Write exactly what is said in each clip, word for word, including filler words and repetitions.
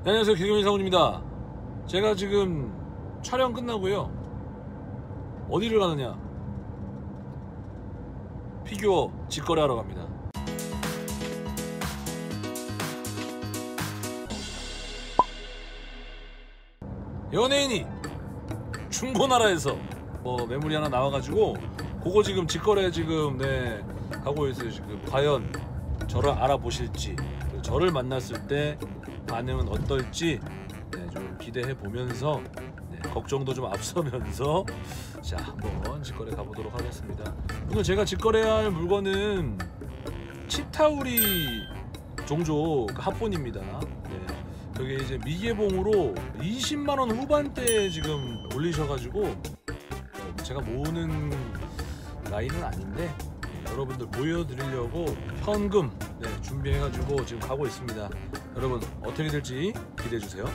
네, 안녕하세요, 개그맨 이상훈입니다. 제가 지금 촬영 끝나고요, 어디를 가느냐, 피규어 직거래 하러 갑니다. 연예인이 중고나라에서 뭐 매물이 하나 나와가지고 그거 지금 직거래 지금 네 가고 있어요. 지금 과연 저를 알아보실지, 저를 만났을 때 반응은 어떨지 네, 좀 기대해 보면서 네, 걱정도 좀 앞서면서 자 한번 직거래 가보도록 하겠습니다. 오늘 제가 직거래할 물건은 치타우리 종족 합본입니다. 네, 그게 이제 미개봉으로 이십만 원 후반대에 지금 올리셔가지고 제가 모으는 라인은 아닌데 네, 여러분들 보여드리려고 현금 네, 준비해가지고 지금 가고 있습니다. 여러분 어떻게 될지 기대해주세요.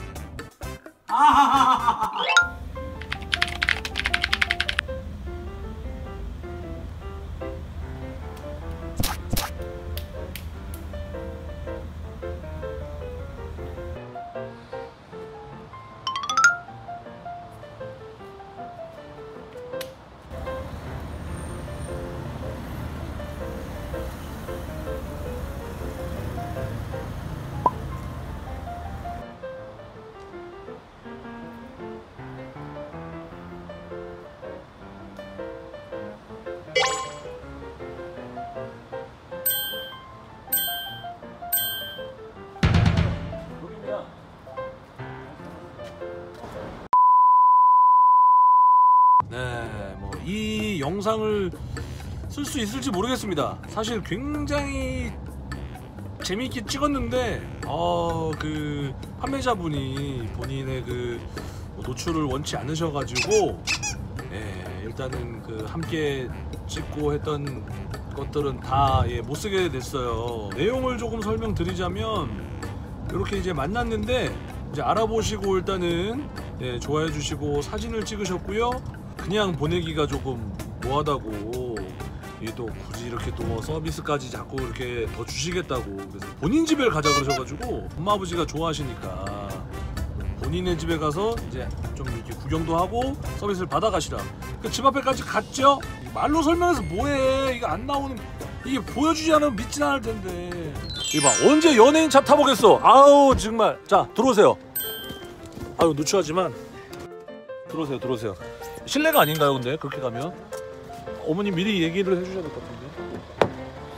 네, 뭐 이 영상을 쓸 수 있을지 모르겠습니다. 사실 굉장히 재미있게 찍었는데 어, 그 판매자분이 본인의 그 노출을 원치 않으셔가지고 예, 일단은 그 함께 찍고 했던 것들은 다 예, 못 쓰게 됐어요. 내용을 조금 설명드리자면 이렇게 이제 만났는데 이제 알아보시고 일단은 예, 좋아해 주시고 사진을 찍으셨고요. 그냥 보내기가 조금 뭐하다고 이게 또 굳이 이렇게 또 서비스까지 자꾸 이렇게 더 주시겠다고 그래서 본인 집에 가자 그러셔가지고 엄마 아버지가 좋아하시니까 본인의 집에 가서 이제 좀 이렇게 구경도 하고 서비스를 받아가시라. 그 집 앞에까지 갔죠. 말로 설명해서 뭐해, 이거 안 나오는, 이게 보여주지 않으면 믿진 않을 텐데. 이봐, 언제 연예인 차 타보겠어. 아우 정말. 자 들어오세요. 아유 누추하지만 들어오세요, 들어오세요. 실례가 아닌가요? 근데 그렇게 가면 어머님 미리 얘기를 해주셔야 될 것 같은데.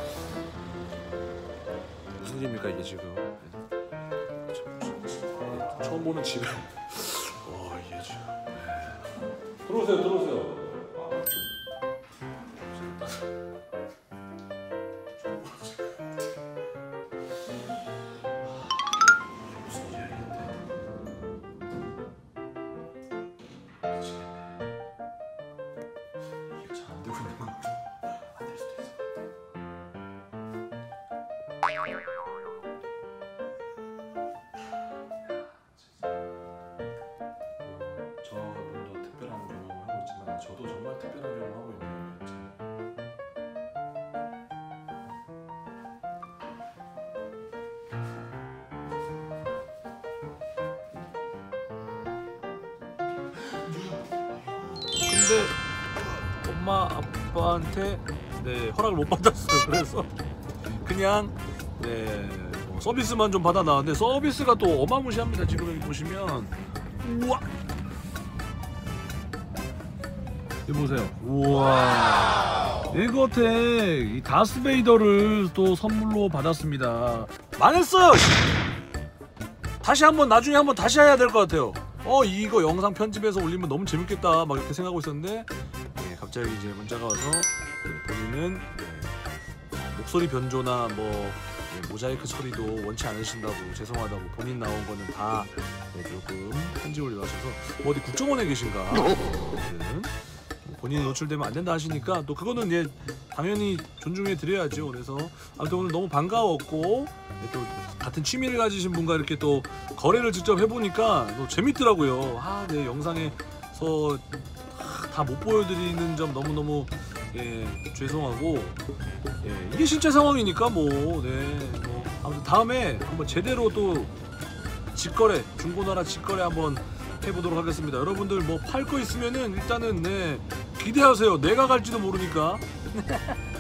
무슨 일입니까 이게 지금? 처음 보는 집에 와 이게 지금. 들어오세요, 들어오세요. 저분도 특별한 경험을 하고 있지만 저도 정말 특별한 경험을 하고 있는 거예요. 근데 엄마 아빠한테 네, 허락을 못 받았어요. 그래서 그냥 네, 뭐 서비스만 좀 받아 나왔는데 서비스가 또 어마무시합니다. 지금 여기 보시면 우와, 여기 보세요. 우와, 이것에 이 다스베이더를 또 선물로 받았습니다. 망했어요. 다시 한번 나중에 한번 다시 해야 될 것 같아요. 어 이거 영상 편집해서 올리면 너무 재밌겠다 막 이렇게 생각하고 있었는데 네, 갑자기 이제 문자가 와서 네, 본인은 네, 목소리 변조나 뭐 네, 모자이크 처리도 원치 않으신다고 죄송하다고 본인 나온 거는 다 네, 조금 편집을 요하셔서 뭐 어디 국정원에 계신가 아무튼 본인이 노출되면 안 된다 하시니까 또 그거는 이제 당연히 존중해 드려야죠. 그래서 아무튼 오늘 너무 반가웠고 또 같은 취미를 가지신 분과 이렇게 또 거래를 직접 해보니까 또 재밌더라고요. 아, 네, 영상에서 다 못 보여드리는 점 너무너무 예, 죄송하고 예, 이게 실제 상황이니까 뭐, 네, 뭐 아무튼 다음에 한번 제대로 또 직거래, 중고나라 직거래 한번 해보도록 하겠습니다. 여러분들 뭐 팔 거 있으면은 일단은 네 기대하세요. 내가 갈지도 모르니까.